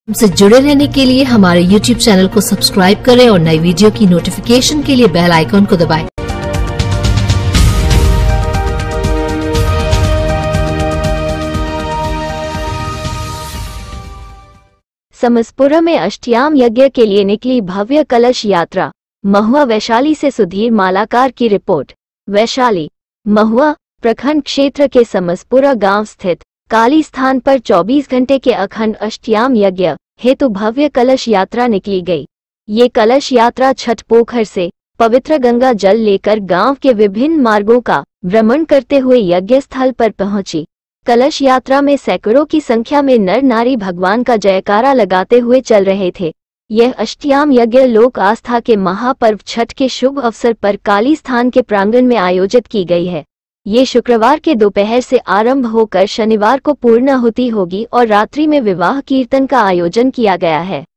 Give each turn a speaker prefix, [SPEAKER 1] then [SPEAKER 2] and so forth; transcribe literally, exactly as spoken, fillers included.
[SPEAKER 1] हमसे जुड़े रहने के लिए हमारे यूट्यूब चैनल को सब्सक्राइब करें और नई वीडियो की नोटिफिकेशन के लिए बेल आइकॉन को दबाएं।
[SPEAKER 2] समसपुरा में अष्टयाम यज्ञ के लिए निकली भव्य कलश यात्रा। महुआ वैशाली से सुधीर मालाकार की रिपोर्ट। वैशाली महुआ प्रखंड क्षेत्र के समसपुरा गांव स्थित काली स्थान पर चौबीस घंटे के अखंड अष्टयाम यज्ञ हेतु भव्य कलश यात्रा निकली गई। ये कलश यात्रा छठ पोखर से पवित्र गंगा जल लेकर गांव के विभिन्न मार्गों का भ्रमण करते हुए यज्ञ स्थल पर पहुंची। कलश यात्रा में सैकड़ों की संख्या में नर नारी भगवान का जयकारा लगाते हुए चल रहे थे। यह अष्टयाम यज्ञ लोक आस्था के महापर्व छठ के शुभ अवसर पर काली स्थान के प्रांगण में आयोजित की गई है। ये शुक्रवार के दोपहर से आरंभ होकर शनिवार को पूर्णाहुति होगी और रात्रि में विवाह कीर्तन का आयोजन किया गया है।